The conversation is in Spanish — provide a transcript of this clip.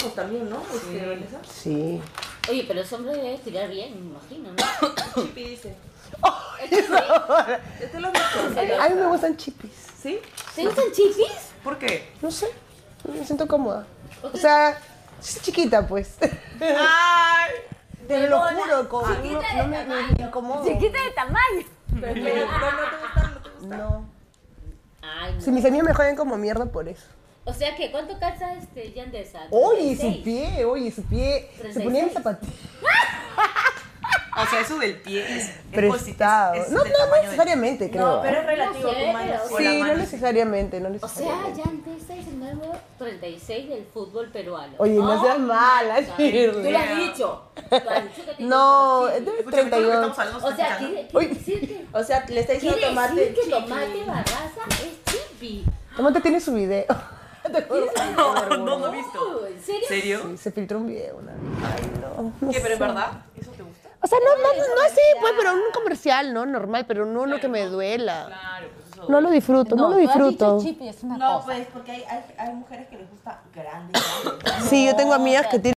ojos también, ¿no? Vanessa. Sí. Oye, pero los hombres deben tirar bien, me imagino, ¿no? Chipi dice. A lo visto. mí me gustan chipis. ¿Sí? ¿Te gustan chipis? ¿Por qué? No sé, me siento cómoda. O sea, es chiquita, pues. ¡Ay! Te lo juro, como no me incomodo. Chiquita de tamaño. Pero no te gustan, no te gustan. No. Ay, no. Si mis amigos me joden como mierda por eso. O sea, que ¿cuánto calza Yandesa? Oye, 36. su pie. Se ponía en zapatillas. O sea, eso del pie es Prestado. es No, del no tamaño del- necesariamente, creo. No, pero es relativo No sé, tu mano. pero- o la Sí, mano, no necesariamente, no O sea, necesariamente. Yandesa es el nuevo 36 del fútbol peruano. Oye, no seas mala, Tú lo Shirley. has dicho. Tú has dicho que tienes No, un es chip. de Escúchame, todo lo que 32. estamos hablando O está sea, escuchando. quiere decir que... O sea, le está diciendo Quiere tomate decir que chipi. Tomate Barraza es chipi. Tomate tiene su video. No he visto. ¿En serio? ¿Serio? Sí, se filtró un video una vez. Ay, no. ¿Qué, pero en sé. verdad? ¿Eso te gusta? O sea, no así, pues, pero un comercial, ¿no? Normal, pero no uno que me duela. Claro, pues eso. No lo disfruto, no lo disfruto. Chipi es una No, cosa. pues porque hay mujeres que les gusta grande. Sí, yo tengo amigas que tienen